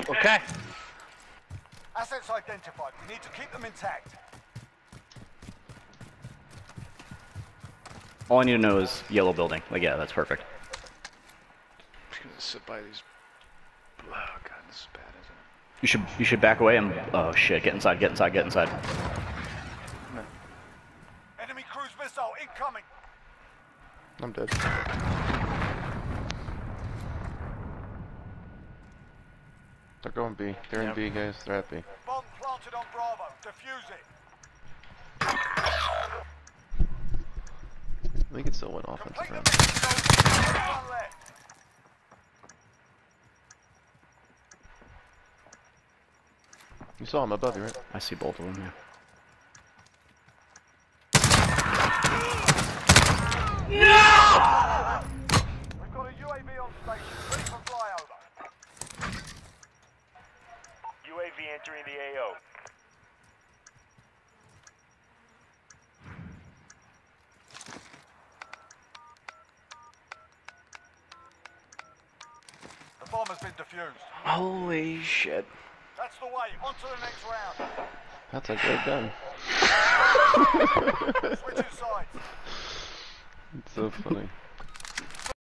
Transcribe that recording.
Okay. Assets identified. We need to keep them intact. All I need to know is yellow building. Like, yeah, that's perfect. I'm just gonna sit by these. Oh god, this is bad, isn't it? You should back away and oh shit, get inside, get inside, get inside. No. Enemy cruise missile incoming. I'm dead. They're going B. They're in B, guys. They're at B. Bomb planted on Bravo. Defuse it. We can still win offensive Complete round. the mission. One left. You saw him above you, right? I see both of them, yeah. We've got a UAV on station. Ready for flyover. UAV entering the AO. The bomb has been defused. Holy shit. That's the way. On to the next round. That's a great gun. Switching sides. It's so funny.